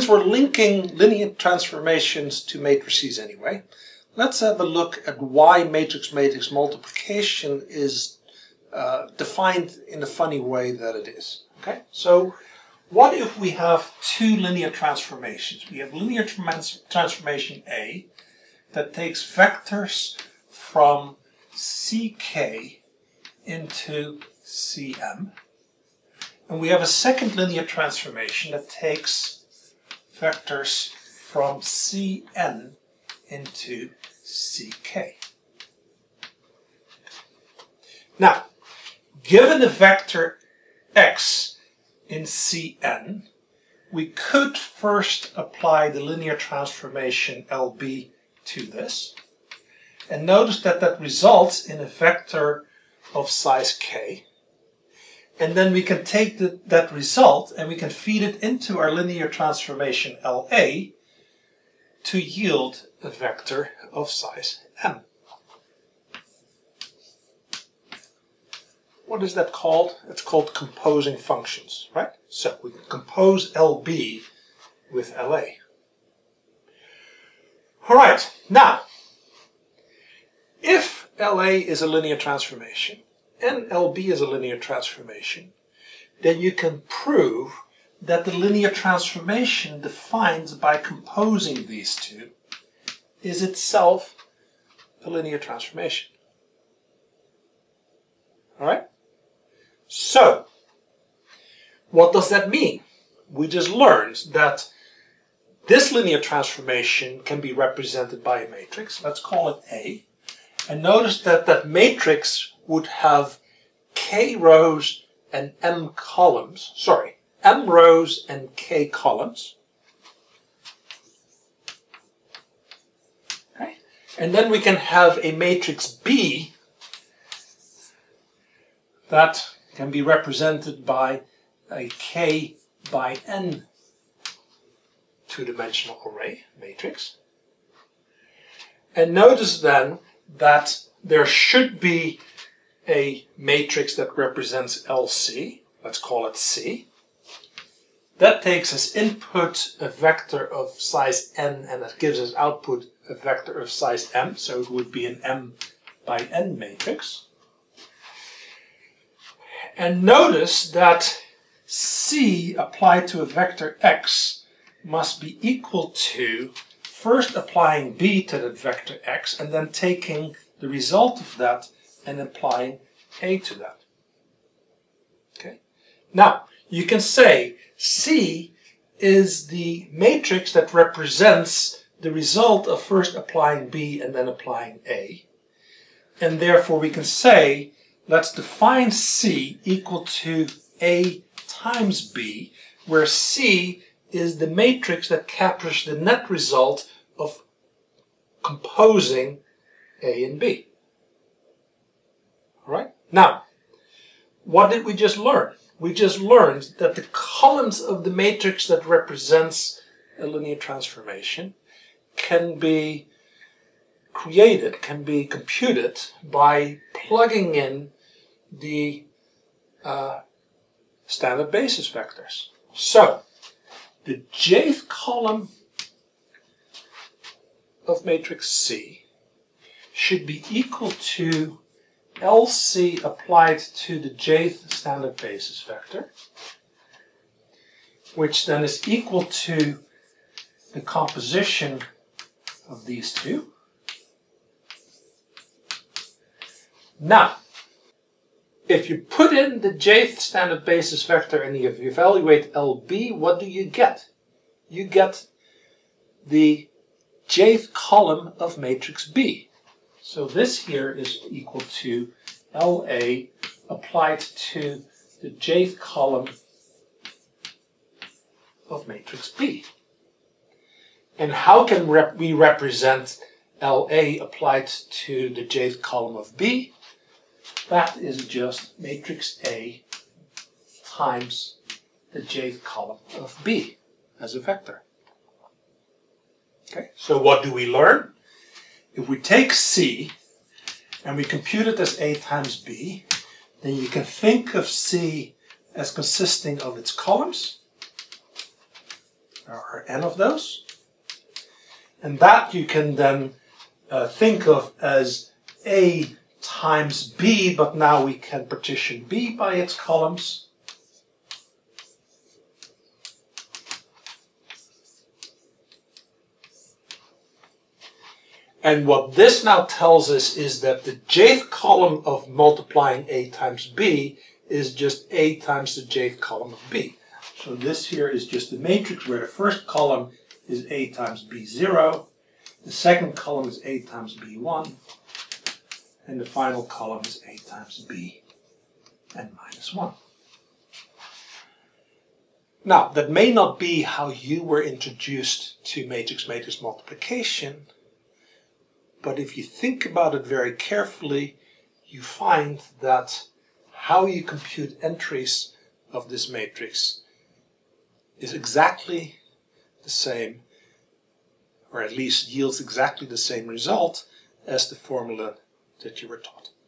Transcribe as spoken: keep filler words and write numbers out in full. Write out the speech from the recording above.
since we're linking linear transformations to matrices anyway, let's have a look at why matrix-matrix multiplication is uh, defined in the funny way that it is. Okay, so what if we have two linear transformations? We have linear trans transformation A that takes vectors from C K into C M. And we have a second linear transformation that takes vectors from C N into C K. Now, given a vector x in C N, we could first apply the linear transformation L B to this. And notice that that results in a vector of size k. And then we can take the, that result and we can feed it into our linear transformation L A to yield a vector of size m. What is that called? It's called composing functions, right? So we can compose L B with L A. All right, now, if L A is a linear transformation and L B is a linear transformation, then you can prove that the linear transformation defined by composing these two is itself a linear transformation. All right? So, what does that mean? We just learned that this linear transformation can be represented by a matrix. Let's call it A. And notice that that matrix would have k rows and m columns. Sorry, m rows and k columns. Okay. And then we can have a matrix B that can be represented by a k by n two-dimensional array matrix. And notice then that there should be a matrix that represents L C. Let's call it C. That takes as input a vector of size n, and that gives as output a vector of size m, so it would be an m by n matrix. And notice that C applied to a vector x must be equal to first applying B to that vector x and then taking the result of that and applying A to that. Okay. Now, you can say C is the matrix that represents the result of first applying B and then applying A. And therefore we can say, let's define C equal to A times B, where C is the matrix that captures the net result of composing A and B. All right? Now, what did we just learn? We just learned that the columns of the matrix that represents a linear transformation can be created, can be computed by plugging in the uh, standard basis vectors. So, the jth column of matrix C should be equal to L C applied to the jth standard basis vector, which then is equal to the composition of these two. Now, if you put in the jth standard basis vector and you evaluate L B, what do you get? You get the jth column of matrix B. So this here is equal to L A applied to the jth column of matrix B. And how can rep we represent L A applied to the jth column of B? That is just matrix A times the jth column of B as a vector. Okay, so what do we learn? If we take C and we compute it as A times B, then you can think of C as consisting of its columns, There are n of those. And that you can then uh, think of as A times B, but now we can partition B by its columns. And what this now tells us is that the jth column of multiplying A times B is just A times the jth column of B. So this here is just a matrix where the first column is A times B zero, the second column is A times B one, and the final column is A times B n minus one. Now, that may not be how you were introduced to matrix-matrix multiplication, but if you think about it very carefully, you find that how you compute entries of this matrix is exactly the same, or at least yields exactly the same result as the formula that you were taught.